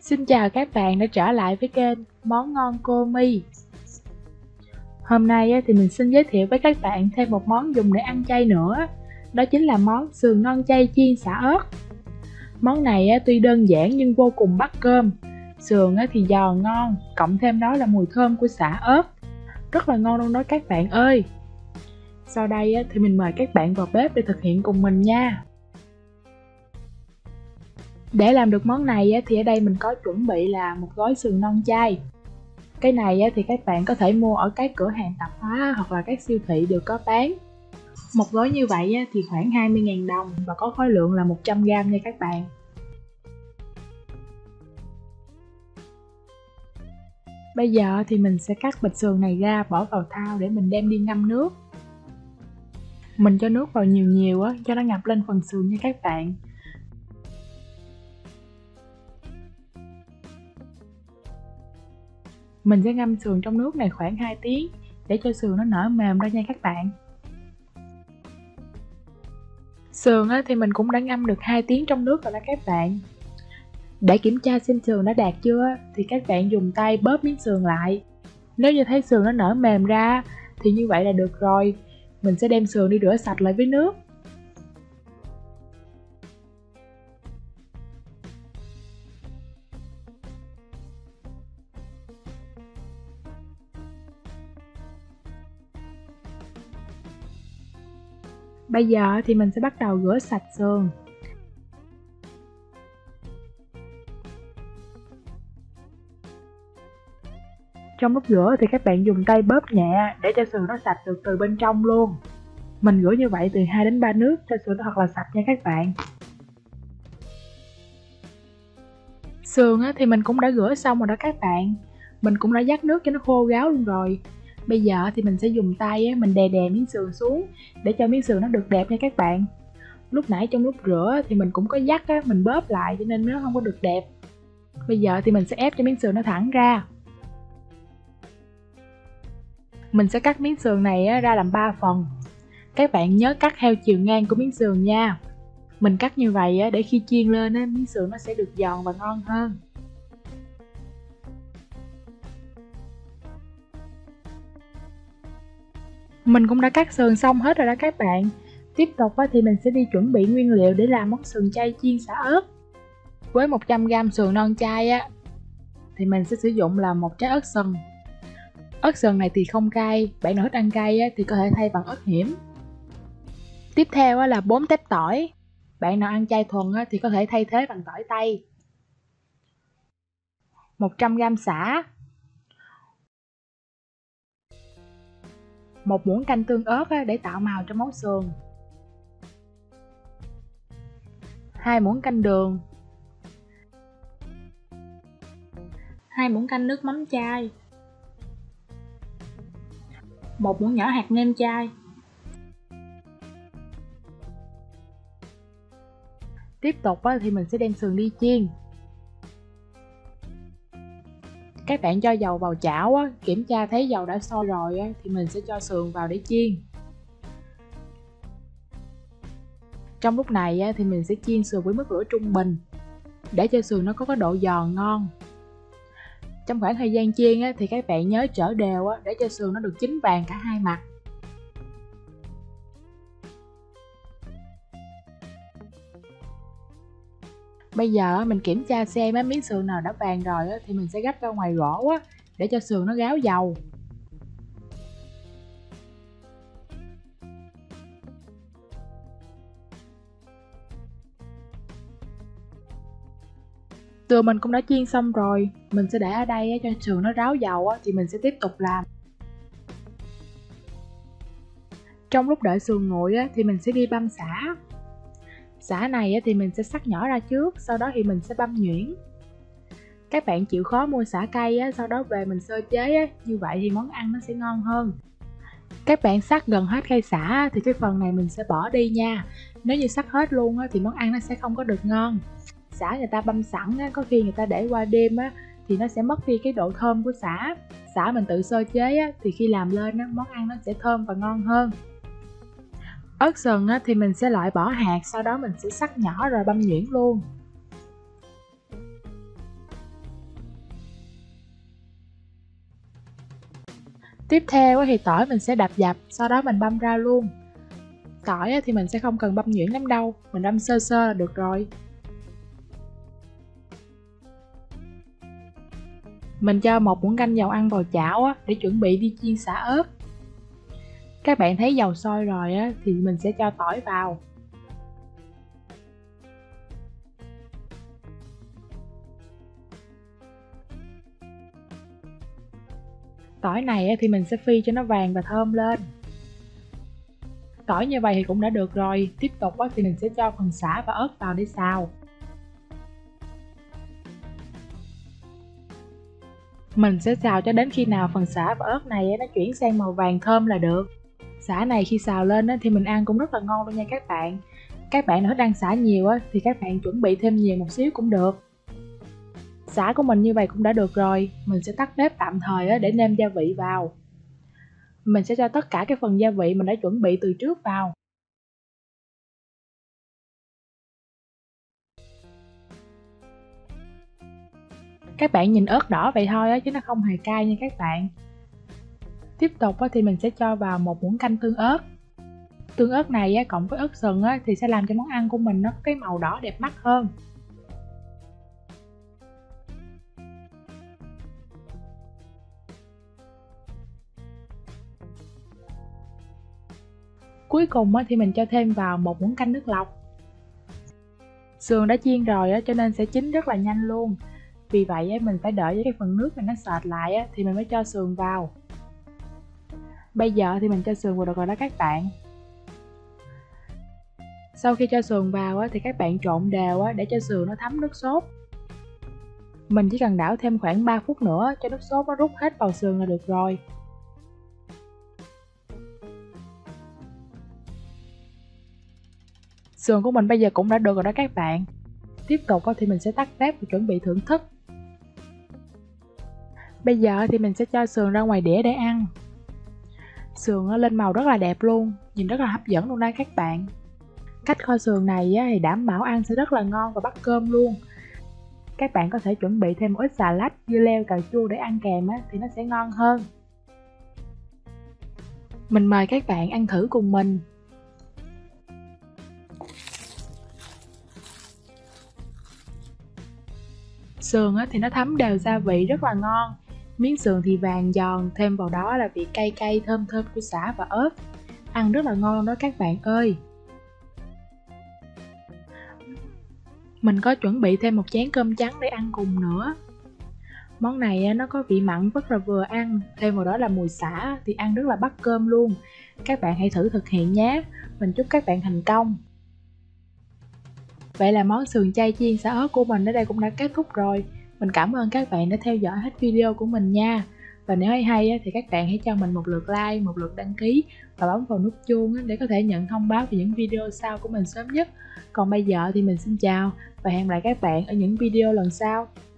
Xin chào các bạn đã trở lại với kênh Món Ngon Cô My. Hôm nay thì mình xin giới thiệu với các bạn thêm một món dùng để ăn chay nữa. Đó chính là món sườn non chay chiên sả ớt. Món này tuy đơn giản nhưng vô cùng bắt cơm. Sườn thì giòn ngon, cộng thêm đó là mùi thơm của sả ớt. Rất là ngon luôn đó các bạn ơi. Sau đây thì mình mời các bạn vào bếp để thực hiện cùng mình nha. Để làm được món này thì ở đây mình có chuẩn bị là một gói sườn non chay. Cái này thì các bạn có thể mua ở các cửa hàng tạp hóa hoặc là các siêu thị đều có bán. Một gói như vậy thì khoảng 20.000 đồng và có khối lượng là 100g nha các bạn. Bây giờ thì mình sẽ cắt bịch sườn này ra, bỏ vào thau để mình đem đi ngâm nước. Mình cho nước vào nhiều cho nó ngập lên phần sườn nha các bạn. Mình sẽ ngâm sườn trong nước này khoảng 2 tiếng để cho sườn nó nở mềm ra nha các bạn. Sườn thì mình cũng đã ngâm được 2 tiếng trong nước rồi đó các bạn. Để kiểm tra xem sườn đã đạt chưa thì các bạn dùng tay bóp miếng sườn lại. Nếu như thấy sườn nó nở mềm ra thì như vậy là được rồi. Mình sẽ đem sườn đi rửa sạch lại với nước. Bây giờ thì mình sẽ bắt đầu rửa sạch sườn. Trong lúc rửa thì các bạn dùng tay bóp nhẹ để cho sườn nó sạch được từ bên trong luôn. Mình rửa như vậy từ 2 đến 3 nước cho sườn nó thật là sạch nha các bạn. Sườn thì mình cũng đã rửa xong rồi đó các bạn. Mình cũng đã vắt nước cho nó khô ráo luôn rồi. Bây giờ thì mình sẽ dùng tay mình đè miếng sườn xuống để cho miếng sườn nó được đẹp nha các bạn. Lúc nãy trong lúc rửa thì mình cũng có vắt mình bóp lại cho nên nó không có được đẹp. Bây giờ thì mình sẽ ép cho miếng sườn nó thẳng ra. Mình sẽ cắt miếng sườn này ra làm 3 phần. Các bạn nhớ cắt theo chiều ngang của miếng sườn nha. Mình cắt như vậy để khi chiên lên miếng sườn nó sẽ được giòn và ngon hơn. Mình cũng đã cắt sườn xong hết rồi đó các bạn. Tiếp tục thì mình sẽ đi chuẩn bị nguyên liệu để làm món sườn chay chiên sả ớt. Với 100g sườn non chay thì mình sẽ sử dụng là một trái ớt sừng. Ớt sừng này thì không cay, bạn nào thích ăn cay thì có thể thay bằng ớt hiểm. Tiếp theo là 4 tép tỏi. Bạn nào ăn chay thuần thì có thể thay thế bằng tỏi tây. 100g sả. 1 muỗng canh tương ớt để tạo màu cho món sườn. 2 muỗng canh đường. 2 muỗng canh nước mắm chai. 1 muỗng nhỏ hạt nêm chay. Tiếp tục thì mình sẽ đem sườn đi chiên. Các bạn cho dầu vào chảo kiểm tra thấy dầu đã sôi rồi thì mình sẽ cho sườn vào để chiên. Trong lúc này thì mình sẽ chiên sườn với mức lửa trung bình để cho sườn nó có cái độ giòn ngon. Trong khoảng thời gian chiên thì các bạn nhớ chở đều để cho sườn nó được chín vàng cả hai mặt. Bây giờ mình kiểm tra xem miếng sườn nào đã vàng rồi thì mình sẽ gấp ra ngoài rổ để cho sườn nó ráo dầu. Sườn mình cũng đã chiên xong rồi, mình sẽ để ở đây cho sườn nó ráo dầu thì mình sẽ tiếp tục làm. Trong lúc đợi sườn nguội thì mình sẽ đi băm sả. Sả này thì mình sẽ cắt nhỏ ra trước, sau đó thì mình sẽ băm nhuyễn. Các bạn chịu khó mua sả cay sau đó về mình sơ chế như vậy thì món ăn nó sẽ ngon hơn. Các bạn cắt gần hết cây sả thì cái phần này mình sẽ bỏ đi nha. Nếu như cắt hết luôn thì món ăn nó sẽ không có được ngon. Sả người ta băm sẵn có khi người ta để qua đêm thì nó sẽ mất đi cái độ thơm của sả. Sả mình tự sơ chế thì khi làm lên món ăn nó sẽ thơm và ngon hơn. Ớt sừng thì mình sẽ loại bỏ hạt, sau đó mình sẽ cắt nhỏ rồi băm nhuyễn luôn. Tiếp theo thì tỏi mình sẽ đập dập, sau đó mình băm ra luôn. Tỏi thì mình sẽ không cần băm nhuyễn lắm đâu, mình băm sơ sơ là được rồi. Mình cho 1 muỗng canh dầu ăn vào chảo để chuẩn bị đi chiên sả ớt. Các bạn thấy dầu sôi rồi thì mình sẽ cho tỏi vào. Tỏi này thì mình sẽ phi cho nó vàng và thơm lên. Tỏi như vậy thì cũng đã được rồi. Tiếp tục thì mình sẽ cho phần sả và ớt vào để xào. Mình sẽ xào cho đến khi nào phần sả và ớt này nó chuyển sang màu vàng thơm là được. Sả này khi xào lên thì mình ăn cũng rất là ngon luôn nha các bạn. Các bạn nào thích ăn sả nhiều thì các bạn chuẩn bị thêm nhiều một xíu cũng được. Sả của mình như vậy cũng đã được rồi. Mình sẽ tắt bếp tạm thời để nêm gia vị vào. Mình sẽ cho tất cả cái phần gia vị mình đã chuẩn bị từ trước vào. Các bạn nhìn ớt đỏ vậy thôi chứ nó không hề cay nha các bạn. Tiếp tục thì mình sẽ cho vào 1 muỗng canh tương ớt. Tương ớt này cộng với ớt sừng thì sẽ làm cho món ăn của mình nó có cái màu đỏ đẹp mắt hơn. Cuối cùng thì mình cho thêm vào 1 muỗng canh nước lọc. Sườn đã chiên rồi cho nên sẽ chín rất là nhanh luôn. Vì vậy mình phải đợi với cái phần nước này nó sệt lại thì mình mới cho sườn vào. Bây giờ thì mình cho sườn vào được rồi đó các bạn. Sau khi cho sườn vào thì các bạn trộn đều để cho sườn nó thấm nước sốt. Mình chỉ cần đảo thêm khoảng 3 phút nữa cho nước sốt nó rút hết vào sườn là được rồi. Sườn của mình bây giờ cũng đã được rồi đó các bạn. Tiếp tục thì mình sẽ tắt bếp và chuẩn bị thưởng thức. Bây giờ thì mình sẽ cho sườn ra ngoài đĩa để ăn. Sườn lên màu rất là đẹp luôn, nhìn rất là hấp dẫn luôn đây các bạn. Cách kho sườn này thì đảm bảo ăn sẽ rất là ngon và bắt cơm luôn. Các bạn có thể chuẩn bị thêm một ít xà lách, dưa leo, cà chua để ăn kèm thì nó sẽ ngon hơn. Mình mời các bạn ăn thử cùng mình. Sườn thì nó thấm đều gia vị rất là ngon. Miếng sườn thì vàng giòn, thêm vào đó là vị cay cay thơm thơm của sả và ớt. Ăn rất là ngon luôn đó các bạn ơi. Mình có chuẩn bị thêm một chén cơm trắng để ăn cùng nữa. Món này nó có vị mặn rất là vừa ăn, thêm vào đó là mùi sả thì ăn rất là bắt cơm luôn. Các bạn hãy thử thực hiện nhé. Mình chúc các bạn thành công. Vậy là món sườn chay chiên sả ớt của mình ở đây cũng đã kết thúc rồi. Mình cảm ơn các bạn đã theo dõi hết video của mình nha. Và nếu hay thì các bạn hãy cho mình một lượt like, một lượt đăng ký và bấm vào nút chuông để có thể nhận thông báo về những video sau của mình sớm nhất. Còn bây giờ thì mình xin chào và hẹn gặp lại các bạn ở những video lần sau.